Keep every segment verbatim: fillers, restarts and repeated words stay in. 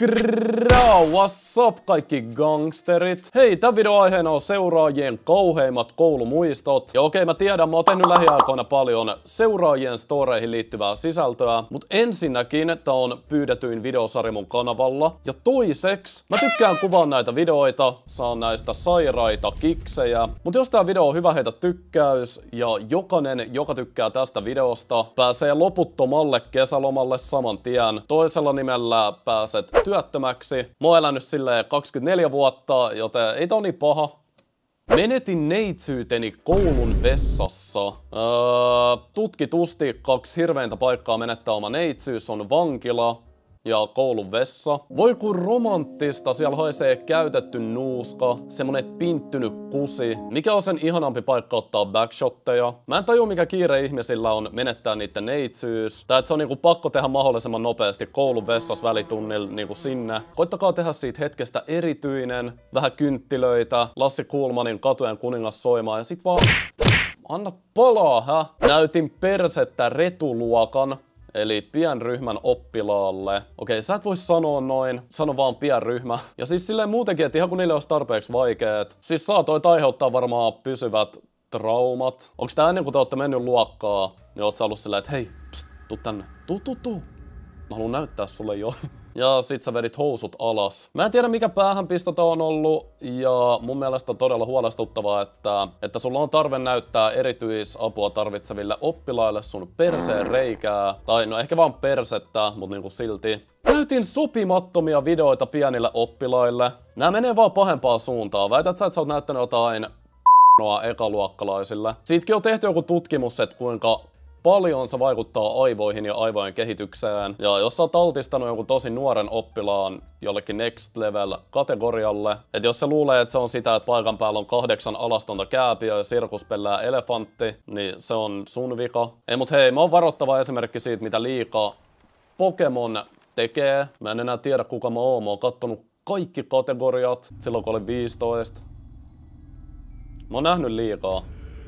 Grau, what's up kaikki gangsterit? Hei, tän videon aiheena on seuraajien kauheimmat koulumuistot. Ja okei, mä tiedän, mä oon tehnyt lähiaikoina paljon seuraajien storeihin liittyvää sisältöä. Mut ensinnäkin tää on pyydetyin videosarja mun kanavalla. Ja toiseksi, mä tykkään kuvaa näitä videoita, saan näistä sairaita kiksejä. Mut jos tää video on hyvä, heitä tykkäys. Ja jokainen, joka tykkää tästä videosta, pääsee loputtomalle kesälomalle saman tien. Toisella nimellä pääset työttömäksi. Mä oon elänyt silleen kaksikymmentäneljä vuotta, joten ei tää ole niin paha. Menetin neitsyyteni koulun vessassa. Öö, tutkitusti kaksi hirveintä paikkaa menettää oma neitsyys on vankila ja koulun vessa. Voi kun romanttista, siellä haisee käytetty nuuska, semmonen pinttynyt kusi. Mikä on sen ihanampi paikka ottaa backshotteja? Mä en tajua mikä kiire ihmisillä on menettää niitten neitsyys. Tai että se on niinku pakko tehdä mahdollisimman nopeasti koulun vessassa välitunnilla niinku sinne. Koittakaa tehdä siitä hetkestä erityinen, vähän kynttilöitä, Lassi Kuhlmanin Katujen kuningas soimaan ja sit vaan anna palaa, hä? Näytin persettä retuluokan. Eli pienryhmän oppilaalle. Okei, sä et voi sanoa noin. Sano vaan pienryhmä. Ja siis silleen muutenkin, että ihan kun niille olisi tarpeeksi vaikeet. Siis saatoit aiheuttaa varmaan pysyvät traumat. Onks tää ennen kuin te ootte mennyt luokkaa, niin oot sä ollut silleen, että hei, pst, tuu tänne. Tuu, tuu, tuu. Mä haluan näyttää sulle jo. Ja sit sä vedit housut alas. Mä en tiedä mikä päähänpisto tää on ollut. Ja mun mielestä on todella huolestuttavaa, että, että sulla on tarve näyttää erityisapua tarvitseville oppilaille sun perseen reikää. Tai no ehkä vaan persettä, mut niinku silti. Näytin sopimattomia videoita pienille oppilaille. Nää menee vaan pahempaa suuntaan. Väität sä, että sä oot näyttänyt jotain noa ekaluokkalaisille. Siitäkin on tehty joku tutkimus, että kuinka paljon se vaikuttaa aivoihin ja aivojen kehitykseen. Ja jos sä oot altistanut jonkun tosi nuoren oppilaan jollekin next level kategorialle, että jos se luulee, että se on sitä, että paikan päällä on kahdeksan alastonta kääpiöä ja sirkuspellää elefantti, niin se on sun vika. Ei mut hei, mä oon varoittava esimerkki siitä, mitä liikaa Pokemon tekee. Mä en enää tiedä kuka mä oon. Mä oon kattonut kaikki kategoriat silloin kun olin viisitoista. Mä oon nähnyt liikaa.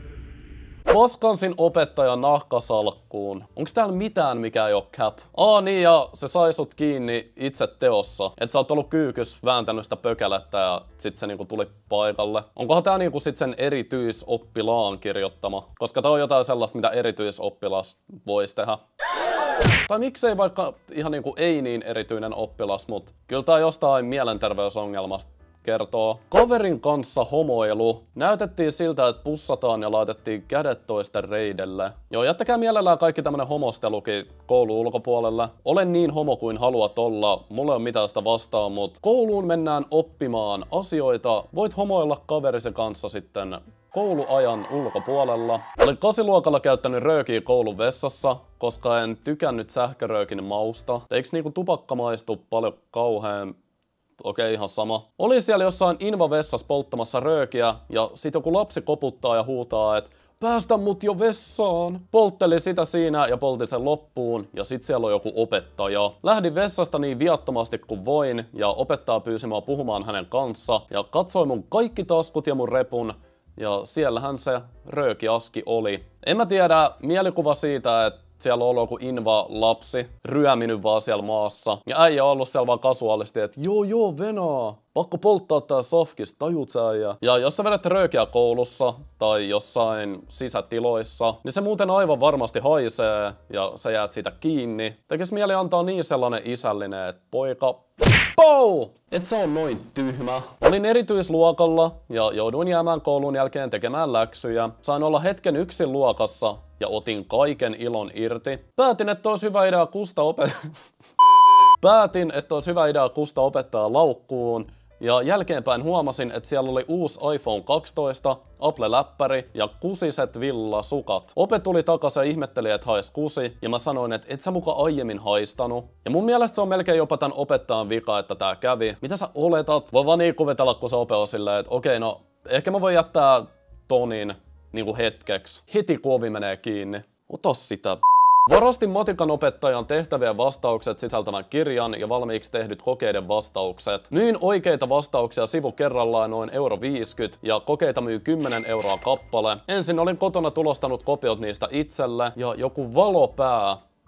Paskansin opettajan nahkasalkkuun. Onks täällä mitään mikä ei oo cap? Aa niin, ja se sai sut kiinni itse teossa. Et sä oot ollut kyykys vääntänyt sitä pökälettä ja sit se niinku tuli paikalle. Onkohan tää niinku sit sen erityisoppilaan kirjoittama? Koska tää on jotain sellaista, mitä erityisoppilas vois tehdä. Tai miksei vaikka ihan niinku ei niin erityinen oppilas, mut kyllä tää jostain mielenterveysongelmasta kertoo. Kaverin kanssa homoilu. Näytettiin siltä, että pussataan ja laitettiin kädet toisten reidelle. Joo, jättäkää mielellään kaikki tämmönen homostelukin koulun ulkopuolelle. Olen niin homo kuin haluat olla. Mulla ei ole mitään sitä vastaan, mut kouluun mennään oppimaan asioita. Voit homoilla kaverisi kanssa sitten kouluajan ulkopuolella. Olin kasiluokalla käyttänyt röökiä koulun vessassa, koska en tykännyt sähköröökin mausta. Eiks niinku tupakka maistu paljon kauhean? Okei, okay, ihan sama. Olin siellä jossain invavessassa polttamassa röökiä ja sit joku lapsi koputtaa ja huutaa, että päästä mut jo vessaan. Polttelin sitä siinä ja poltin sen loppuun ja sit siellä on joku opettaja. Lähdin vessasta niin viattomasti kuin voin ja opettaja pyysi mua puhumaan hänen kanssa ja katsoi mun kaikki taskut ja mun repun ja siellähän se röökiaski oli. En mä tiedä mielikuva siitä, että siellä on ollut joku inva-lapsi, ryöminyt vaan siellä maassa. Ja äijä on ollut siellä vaan kasuaalisti, että joo joo venaa, pakko polttaa tää sofkis, tajut sä äijä. Ja jos sä vedät röökiä koulussa tai jossain sisätiloissa, niin se muuten aivan varmasti haisee ja sä jäät siitä kiinni. Tekis mieli antaa niin sellainen isällinen, että poika, pou! Et se on noin tyhmä. Olin erityisluokalla ja jouduin jäämään koulun jälkeen tekemään läksyjä. Sain olla hetken yksin luokassa ja otin kaiken ilon irti. Päätin, että olisi hyvä idea kusta opettaa. Päätin, että olisi hyvä idea kusta opettaa laukkuun. Ja jälkeenpäin huomasin, että siellä oli uusi iPhone kaksitoista, Apple-läppäri ja kusiset villasukat. Ope tuli takas ja ihmetteli, että hais kusi, ja mä sanoin, että et sä muka aiemmin haistanut. Ja mun mielestä se on melkein jopa tän opettajan vika, että tää kävi. Mitä sä oletat? Voi vaan niin kuvitella, kun se ope on silleen, että okei, no ehkä mä voin jättää tonin niinku hetkeksi. Heti kun ovi menee kiinni. Ota sitä. Varastin matikan opettajan tehtävien vastaukset sisältävän kirjan ja valmiiksi tehdyt kokeiden vastaukset. Myin oikeita vastauksia sivu kerrallaan noin euro viisikymmentä ja kokeita myy kymmenen euroa kappale. Ensin olin kotona tulostanut kopiot niistä itselle ja joku valopää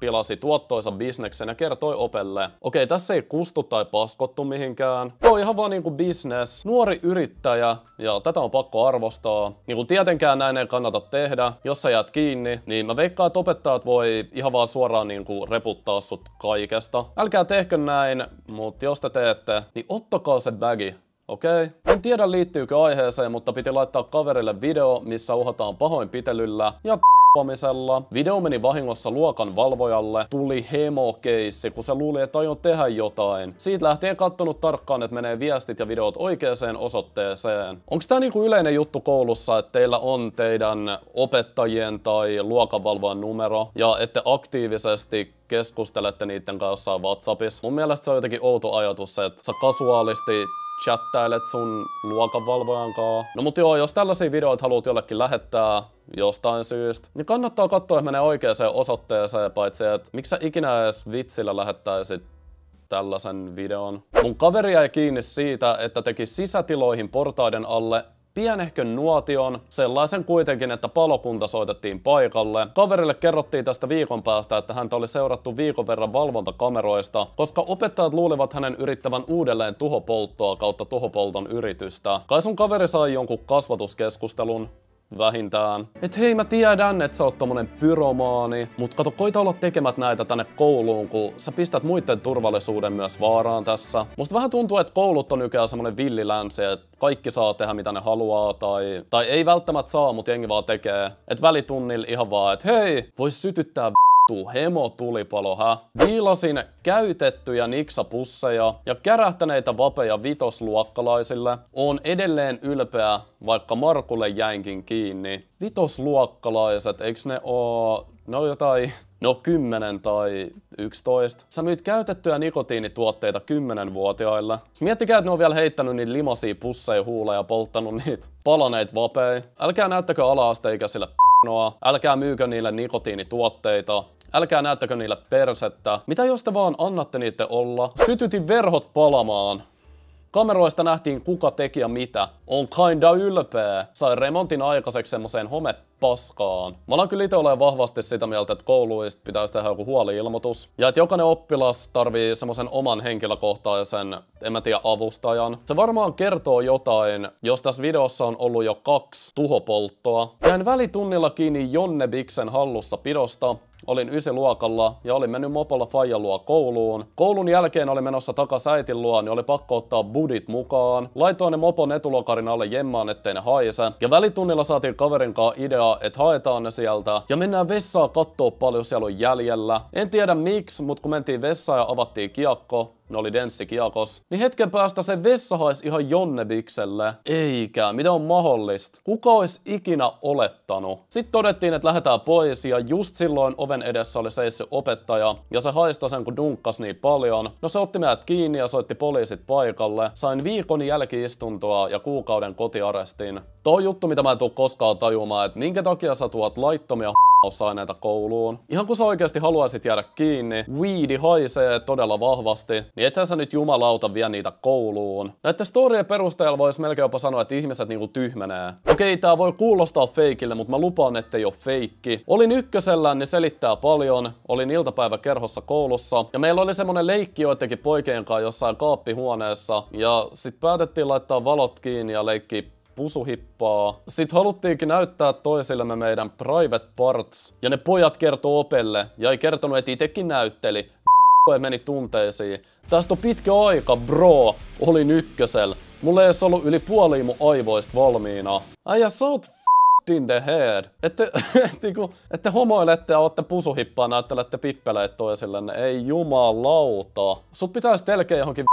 pilasi tuottoisa bisneksen ja kertoi opelle. Okei, tässä ei kustu tai paskottu mihinkään. Tämä on ihan vaan niinku business. Nuori yrittäjä, ja tätä on pakko arvostaa. Niinku tietenkään näin ei kannata tehdä. Jos sä jäät kiinni, niin mä veikkaan, että opettajat voi ihan vaan suoraan niinku reputtaa sut kaikesta. Älkää tehkö näin, mutta jos te teette, niin ottakaa se bagi. Okei. Okay. En tiedä liittyykö aiheeseen, mutta piti laittaa kaverille video, missä uhataan pahoinpitelyllä ja tappamisella. Video meni vahingossa luokan valvojalle. Tuli hemokeissi, kun se luuli, että aion tehdä jotain. Siitä lähtien kattonut tarkkaan, että menee viestit ja videot oikeaan osoitteeseen. Onks tää niinku yleinen juttu koulussa, että teillä on teidän opettajien tai luokanvalvojan numero ja ette aktiivisesti keskustelette niiden kanssa jossain WhatsAppissa? Mun mielestä se on jotenkin outo ajatus, että sä kasuaalisti chattailet sun luokanvalvojan kaa. No mut joo, jos tällaisia videoita haluat jollekin lähettää jostain syystä, niin kannattaa katsoa, että menee oikeaan osoitteeseen, paitsi että miksi sä ikinä edes vitsillä lähettäisit tällaisen videon. Mun kaveri jäi kiinni siitä, että teki sisätiloihin portaiden alle pienehkön nuotion, sellaisen kuitenkin, että palokunta soitettiin paikalle. Kaverille kerrottiin tästä viikon päästä, että häntä oli seurattu viikon verran valvontakameroista, koska opettajat luulivat hänen yrittävän uudelleen tuhopolttoa kautta tuhopolton yritystä. Kai sun kaveri sai jonkun kasvatuskeskustelun vähintään. Et hei, mä tiedän, että sä oot tommonen pyromaani, mut kato, koita olla tekemät näitä tänne kouluun, kun sä pistät muiden turvallisuuden myös vaaraan tässä. Musta vähän tuntuu, että koulut on nykyään semmonen villilänsi, että kaikki saa tehdä mitä ne haluaa, tai, tai ei välttämättä saa, mut jengi vaan tekee. Et välitunnilla ihan vaan, että hei, vois sytyttää hemotulipalo, hä? Viilasin käytettyjä niksapusseja ja kärähtäneitä vapeja vitosluokkalaisille. Oon edelleen ylpeä, vaikka Markulle jäinkin kiinni. Vitosluokkalaiset, eiks ne oo... Ne on jotain... No kymmenen tai yksitoista. Sä myyt käytettyjä nikotiinituotteita kymmenvuotiaille. Miettikää, että ne on vielä heittänyt niitä limasia pusseja huuleen ja polttanut niitä palaneita vapeja. Älkää näyttäkö ala-asteikäisille p***noa. Älkää myykö niille nikotiinituotteita. Älkää näyttäkö niille persettä. Mitä jos te vaan annatte niitä olla? Sytytin verhot palamaan. Kameroista nähtiin kuka teki ja mitä. On kinda ylpeä. Sai remontin aikaiseksi semmoseen homepaskaan. Mä alan kyllä itse olemaan vahvasti sitä mieltä, että kouluista pitäisi tehdä joku huoli-ilmoitus. Ja että jokainen oppilas tarvii semmosen oman henkilökohtaisen, en mä tiedä, avustajan. Se varmaan kertoo jotain, jos tässä videossa on ollut jo kaksi tuhopolttoa. Jäin välitunnilla kiinni Jonne Biksen hallussa pidosta. Olin ysiluokalla ja olin mennyt mopolla faijan luo kouluun. Koulun jälkeen oli menossa takas äitin luo, niin oli pakko ottaa budit mukaan. Laitoin ne mopon etulokarin alle jemmaan, ettei ne haise. Ja välitunnilla saatiin kaverin kanssa idea, että haetaan ne sieltä. Ja mennään vessaan kattoo paljon siellä on jäljellä. En tiedä miksi, mutta kun mentiin vessaan ja avattiin kiekko, ne oli denssikiakos, niin hetken päästä se vessa haisi ihan Jonne Bikselle. Eikä, mitä on mahdollista? Kuka olisi ikinä olettanut? Sitten todettiin, että lähdetään pois ja just silloin oven edessä oli seissyt opettaja ja se haistoi sen kun dunkkas niin paljon. No se otti meidät kiinni ja soitti poliisit paikalle. Sain viikon jälki-istuntoa ja kuukauden kotiarestin. Tuo juttu, mitä mä en tuu koskaan tajumaan, että minkä takia sä tuot laittomia aineita kouluun. Ihan kun sä oikeasti haluaisit jäädä kiinni, weedi haisee todella vahvasti, niin ethän sä nyt jumalauta vie niitä kouluun. Näiden storien perusteella vois melkein jopa sanoa, että ihmiset niinku tyhmenee. Okei, tää voi kuulostaa feikille, mutta mä lupaan, ettei oo feikki. Olin ykkösellä, niin selittää paljon. Olin iltapäiväkerhossa koulussa, ja meillä oli semmonen leikki joidenkin poikien kanssa jossain kaappihuoneessa, ja sit päätettiin laittaa valot kiinni ja leikkiä pusuhippaa. Sitten haluttiinkin näyttää toisillemme meidän private parts. Ja ne pojat kertoo opelle ja ei kertonut, että itekin näytteli. Ei meni tunteisiin. Tästä on pitkä aika, bro. Olin ykkösellä. Mulla ei edes ollut yli puolia mun aivoista valmiina. Äijä, sä oot in the head. Ette, ette, ette homoilette ja ootte pusuhippaa, näyttelette pippeleet toisillenne. Ei jumalauta. Sut pitäis telkeä johonkin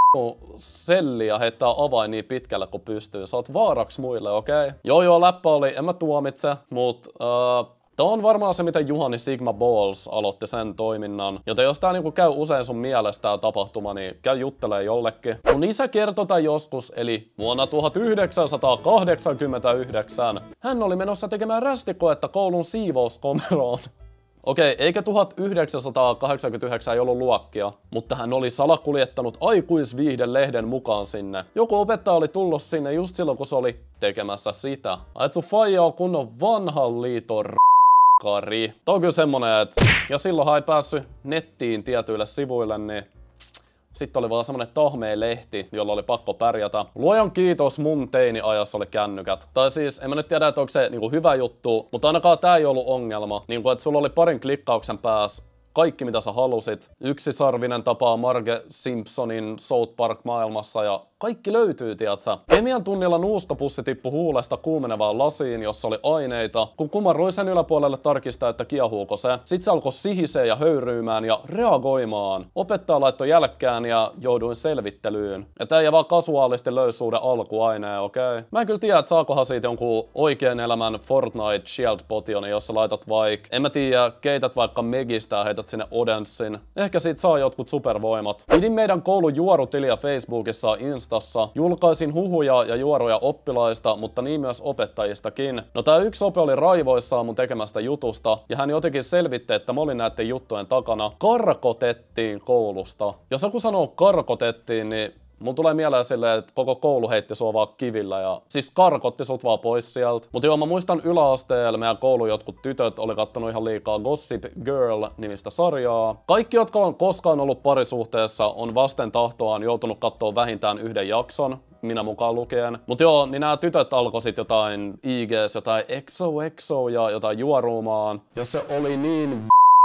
selliä ja heittää avain niin pitkälle kun pystyy. Sä oot vaaraksi muille, okei? Okay? Joo joo, läppä oli, en mä tuomitse, mut uh, tää on varmaan se, mitä Juhani Sigma Balls aloitti sen toiminnan. Joten jos tää niinku käy usein sun mielestä tää tapahtuma, niin käy juttelee jollekin. Mun isä kertoi tän joskus, eli vuonna tuhatyhdeksänsataakahdeksankymmentäyhdeksän. Hän oli menossa tekemään rästikoetta koulun siivouskomeroon. Okei, eikä tuhatyhdeksänsataakahdeksankymmentäyhdeksän ei ollut luokkia, mutta hän oli salakuljettanut aikuisviihdelehden mukaan sinne. Joku opettaja oli tullut sinne just silloin, kun se oli tekemässä sitä. Ai, et sun faija on kunnon vanhan liiton r***. Kari. Toi on kyllä semmonen, että ja silloinhan ei päässyt nettiin tietyille sivuille, niin sitten oli vaan semmonen tahmeen lehti, jolla oli pakko pärjätä. Luojan kiitos, mun teini-ajassa oli kännykät. Tai siis, en mä nyt tiedä, että onko se niinku hyvä juttu, mutta ainakaan tää ei ollut ongelma. Niinku, että sulla oli parin klikkauksen päässä kaikki mitä sä halusit. Yksisarvinen tapaa Marge Simpsonin South Park-maailmassa ja kaikki löytyy, tiiätsä. Kemian tunnilla nuuskapussi tippui huulesta kuumenevaan lasiin, jossa oli aineita. Kun kumarruin sen yläpuolelle tarkistaa, että kiehuuko se. Sit se alkoi sihisee ja höyryymään ja reagoimaan. Opettaja laittoi jälkkään ja jouduin selvittelyyn. Et äijä vaan kasuaalisti löysuuden alkuaineen, okei? Okay? Mä en kyllä tiedä, että saakohan siitä jonkun oikean elämän Fortnite Shield Potioni, jossa laitat vaik... En mä tiedä, keität vaikka Megistä ja heität sinne Odenssin. Ehkä siitä saa jotkut supervoimat. Pidin meidän koulun juorutiliä Facebookissa Insta Julkaisin huhuja ja juoruja oppilaista, mutta niin myös opettajistakin. No tää yksi ope oli raivoissaan mun tekemästä jutusta, ja hän jotenkin selvitti, että mä olin näiden juttujen takana. Karkotettiin koulusta. Jos joku sanoo karkotettiin, niin mun tulee mieleen silleen, että koko koulu heitti sua vaan kivillä ja siis karkotti sut vaan pois sieltä. Mut joo, mä muistan yläasteella meidän koulun jotkut tytöt oli kattonut ihan liikaa Gossip Girl-nimistä sarjaa. Kaikki, jotka on koskaan ollut parisuhteessa, on vasten tahtoaan joutunut kattoo vähintään yhden jakson. Minä mukaan lukien. Mut joo, niin nämä tytöt alkoi sit jotain I G:s, jotain X O X O ja jotain juoruumaan. Ja se oli niin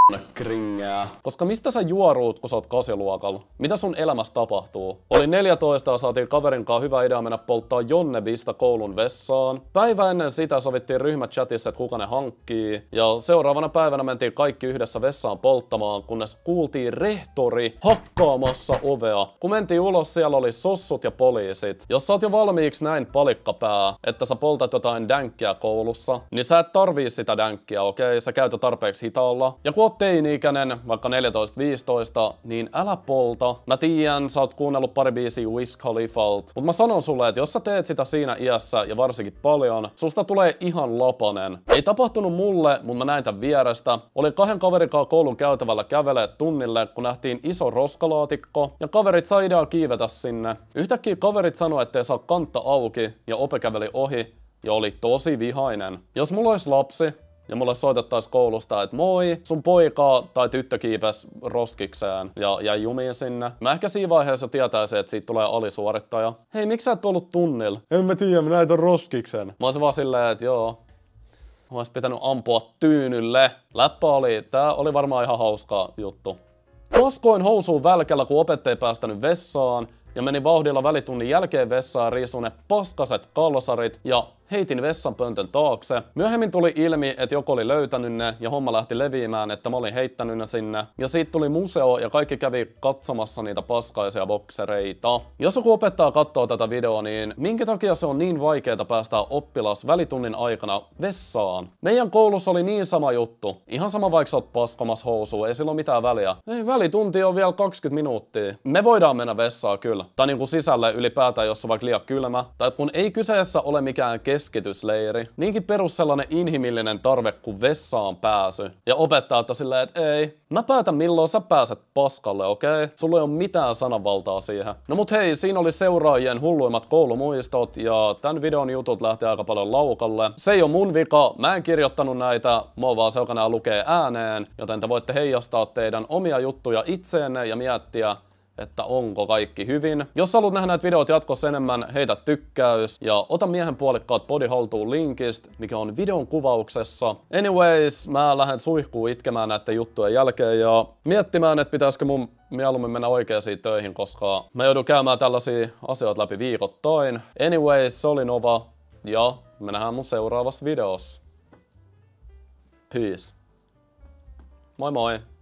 kringeä. Koska mistä sä juoruut, kun sä oot kasiluokalla? Mitä sun elämässä tapahtuu? Oli neljätoista ja saatiin kaverin kanssa hyvä idea mennä polttaa Jonnebista koulun vessaan. Päivä ennen sitä sovittiin ryhmächatissa, että kuka ne hankkii. Ja seuraavana päivänä mentiin kaikki yhdessä vessaan polttamaan, kunnes kuultiin rehtori hakkaamassa ovea. Kun mentiin ulos, siellä oli sossut ja poliisit. Jos sä oot jo valmiiksi näin palikkapää, että sä poltat jotain dänkkiä koulussa, niin sä et tarvii sitä dänkkiä, okei? Okay? Sä käytät tarpeeksi hitaalla. Ja kun oot teini-ikäinen, vaikka neljätoista viisitoista, niin älä polta. Mä tiedän, sä oot kuunnellut pari biisiä Wiz Khalifalt, mut mä sanon sulle, että jos sä teet sitä siinä iässä ja varsinkin paljon, susta tulee ihan lapanen. Ei tapahtunut mulle, mutta mä näin tän vierestä. Oli kahden kaverin kanssa koulun käytävällä kävelee tunnille, kun nähtiin iso roskalaatikko, ja kaverit sai ideaa kiivetä sinne. Yhtäkkiä kaverit sanoi, ettei saa kantta auki, ja ope käveli ohi, ja oli tosi vihainen. Jos mulla olisi lapsi, ja mulle soitettaisiin koulusta, että moi, sun poika tai tyttö kiipesi roskikseen ja jäi jumiin sinne. Mä ehkä siinä vaiheessa tietäisin, että siitä tulee alisuorittaja. Hei, miksi sä et ollut tunnilla? En mä tiedä, mä näytän roskiksen. Mä olisin vaan silleen, että joo. Mä olis pitänyt ampua tyynylle. Läppä oli, tää oli varmaan ihan hauska juttu. Paskoin housuun välkällä, kun opettaja ei päästänyt vessaan. Ja menin vauhdilla välitunnin jälkeen vessaan, riisuin ne paskaset kalsarit ja heitin vessanpöntön taakse. Myöhemmin tuli ilmi, että joku oli löytänyt ne ja homma lähti leviämään, että mä olin heittänyt ne sinne. Ja siitä tuli museo ja kaikki kävi katsomassa niitä paskaisia boksereita. Jos joku opettaja katsoo tätä videoa, niin minkä takia se on niin vaikeaa päästää oppilas välitunnin aikana vessaan? Meidän koulussa oli niin sama juttu. Ihan sama vaikka sä oot paskomas housuun, ei sillä ole mitään väliä. Ei, välitunti on vielä kaksikymmentä minuuttia. Me voidaan mennä vessaan kyllä. Tai niinku sisälle ylipäätään, jos on vaikka liian kylmä. Tai kun ei kyseessä ole mikään keskitysleiri. Niinkin perus sellainen inhimillinen tarve kuin vessaan pääsy. Ja opettaa silleen, että ei, mä päätän milloin sä pääset paskalle, okei? Okay? Sulla ei ole mitään sananvaltaa siihen. No mut hei, siinä oli seuraajien hulluimmat koulumuistot ja tän videon jutut lähti aika paljon laukalle. Se ei ole mun vika, mä en kirjoittanut näitä, mä oon vaan se, joka nää lukee ääneen, joten te voitte heijastaa teidän omia juttuja itseenne ja miettiä, että onko kaikki hyvin. Jos haluat nähdä näitä videoita jatkossa enemmän, heitä tykkäys ja ota miehen puolikkaat body haltuun linkistä, mikä on videon kuvauksessa. Anyways, mä lähden suihkuun itkemään näiden juttujen jälkeen ja miettimään, että pitäisikö mun mieluummin mennä oikeisiin töihin, koska mä joudun käymään tällaisia asioita läpi viikoittain. Anyways, se oli Nova ja me nähdään mun seuraavassa videossa. Peace. Moi moi!